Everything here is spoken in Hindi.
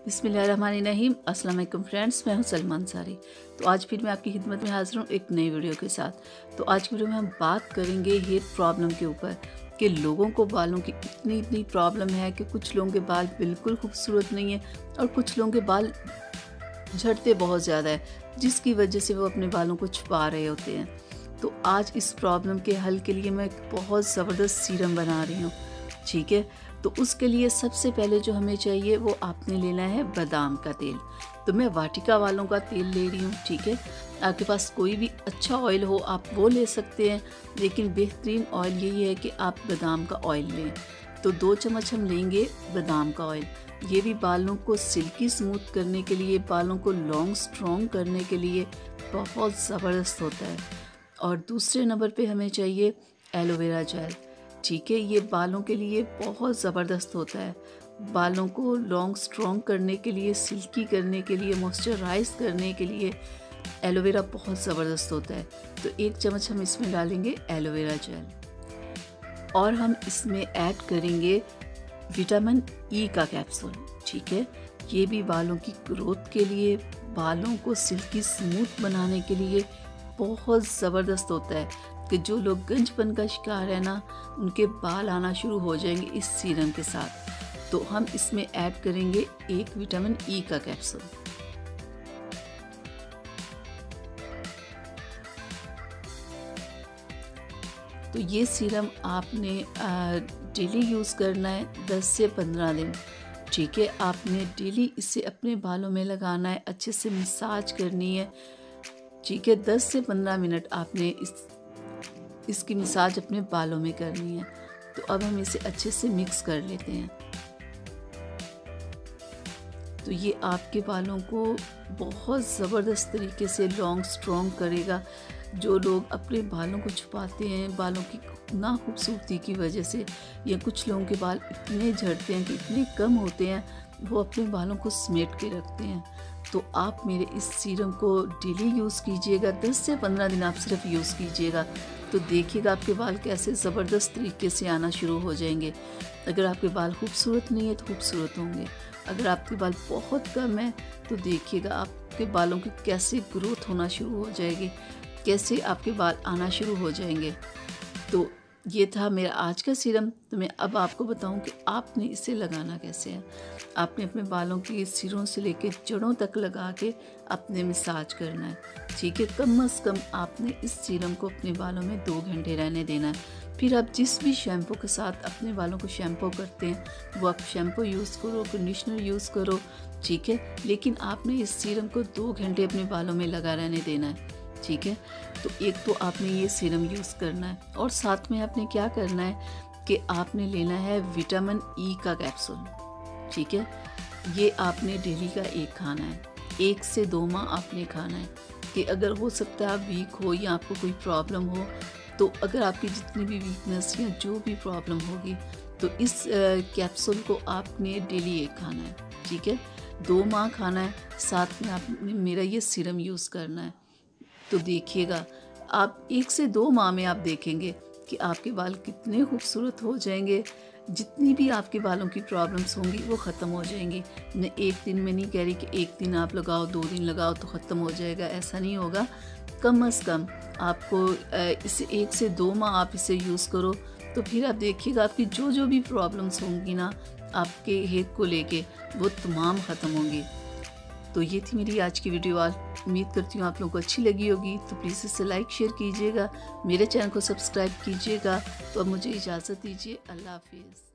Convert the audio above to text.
बिस्मिल्लाहिर्रहमानिर्रहीम। अस्सलाम वालेकुम फ्रेंड्स, मैं हूं सलमा अंसारी। तो आज फिर मैं आपकी खिदमत में हाजिर हूं एक नई वीडियो के साथ। तो आज की वीडियो में हम बात करेंगे हेयर प्रॉब्लम के ऊपर कि लोगों को बालों की इतनी प्रॉब्लम है कि कुछ लोगों के बाल बिल्कुल खूबसूरत नहीं है और कुछ लोगों के बाल झड़ते बहुत ज़्यादा है, जिसकी वजह से वो अपने बालों को छुपा रहे होते हैं। तो आज इस प्रॉब्लम के हल के लिए मैं एक बहुत ज़बरदस्त सीरम बना रही हूँ, ठीक है। तो उसके लिए सबसे पहले जो हमें चाहिए वो आपने लेना है बादाम का तेल। तो मैं वाटिका वालों का तेल ले रही हूँ, ठीक है। आपके पास कोई भी अच्छा ऑयल हो आप वो ले सकते हैं, लेकिन बेहतरीन ऑयल यही है कि आप बादाम का ऑयल लें। तो 2 चम्मच हम लेंगे बादाम का ऑयल। ये भी बालों को सिल्की स्मूथ करने के लिए, बालों को लॉन्ग स्ट्रॉन्ग करने के लिए बहुत ज़बरदस्त होता है। और दूसरे नंबर पे हमें चाहिए एलोवेरा जेल, ठीक है। ये बालों के लिए बहुत ज़बरदस्त होता है, बालों को लॉन्ग स्ट्रॉन्ग करने के लिए, सिल्की करने के लिए, मॉइस्चराइज करने के लिए एलोवेरा बहुत ज़बरदस्त होता है। तो 1 चम्मच हम इसमें डालेंगे एलोवेरा जेल और हम इसमें ऐड करेंगे विटामिन ई का कैप्सूल, ठीक है। ये भी बालों की ग्रोथ के लिए, बालों को सिल्की स्मूथ बनाने के लिए बहुत ज़बरदस्त होता है कि जो लोग गंजपन का शिकार है ना, उनके बाल आना शुरू हो जाएंगे इस सीरम के साथ। तो हम इसमें ऐड करेंगे 1 विटामिन ई का कैप्सूल। तो ये सीरम आपने डेली यूज़ करना है 10 से 15 दिन, ठीक है। आपने डेली इसे अपने बालों में लगाना है, अच्छे से मसाज करनी है, ठीक है। 10 से 15 मिनट आपने इसकी मसाज अपने बालों में करनी है। तो अब हम इसे अच्छे से मिक्स कर लेते हैं। तो ये आपके बालों को बहुत ज़बरदस्त तरीके से लॉन्ग स्ट्रॉन्ग करेगा। जो लोग अपने बालों को छुपाते हैं बालों की ना खूबसूरती की वजह से, या कुछ लोगों के बाल इतने झड़ते हैं कि इतने कम होते हैं, वो अपने बालों को समेट के रखते हैं। तो आप मेरे इस सीरम को डेली यूज़ कीजिएगा, 10 से 15 दिन आप सिर्फ यूज़ कीजिएगा। तो देखिएगा आपके बाल कैसे ज़बरदस्त तरीके से आना शुरू हो जाएंगे। अगर आपके बाल खूबसूरत नहीं है तो खूबसूरत होंगे, अगर आपके बाल बहुत कम है तो देखिएगा आपके बालों की कैसे ग्रोथ होना शुरू हो जाएगी, कैसे आपके बाल आना शुरू हो जाएंगे। तो ये था मेरा आज का सीरम। तो मैं अब आपको बताऊं कि आपने इसे लगाना कैसे है। आपने अपने बालों के सिरों से लेके जड़ों तक लगा के अपने मसाज करना है, ठीक है। कम से कम आपने इस सीरम को अपने बालों में 2 घंटे रहने देना है। फिर आप जिस भी शैम्पू के साथ अपने बालों को शैम्पू करते हैं वो आप शैम्पू यूज़ करो, कंडीशनर यूज़ करो, ठीक है। लेकिन आपने इस सीरम को 2 घंटे अपने बालों में लगा रहने देना है, ठीक है। तो एक तो आपने ये सीरम यूज़ करना है और साथ में आपने क्या करना है कि आपने लेना है विटामिन ई का कैप्सूल, ठीक है। ये आपने डेली का 1 खाना है, 1 से 2 माह आपने खाना है। कि अगर हो सकता है आप वीक हो या आपको कोई प्रॉब्लम हो, तो अगर आपकी जितनी भी वीकनेस या जो भी प्रॉब्लम होगी तो इस कैप्सूल को आपने डेली 1 खाना है, ठीक है। 2 माह खाना है, साथ में आपने मेरा ये सीरम यूज़ करना है। तो देखिएगा आप 1 से 2 माह में आप देखेंगे कि आपके बाल कितने खूबसूरत हो जाएंगे। जितनी भी आपके बालों की प्रॉब्लम्स होंगी वो ख़त्म हो जाएंगी। मैं 1 दिन में नहीं कह रही कि 1 दिन आप लगाओ, 2 दिन लगाओ तो ख़त्म हो जाएगा, ऐसा नहीं होगा। कम से कम आपको इसे 1 से 2 माह आप इसे यूज़ करो, तो फिर आप देखिएगा आपकी जो भी प्रॉब्लम्स होंगी ना आपके हेयर को लेके, वो तमाम ख़त्म होंगी। तो ये थी मेरी आज की वीडियो। आज उम्मीद करती हूँ आप लोगों को अच्छी लगी होगी। तो प्लीज़ इसे लाइक शेयर कीजिएगा, मेरे चैनल को सब्सक्राइब कीजिएगा। तो अब मुझे इजाज़त दीजिए, अल्लाह हाफिज़।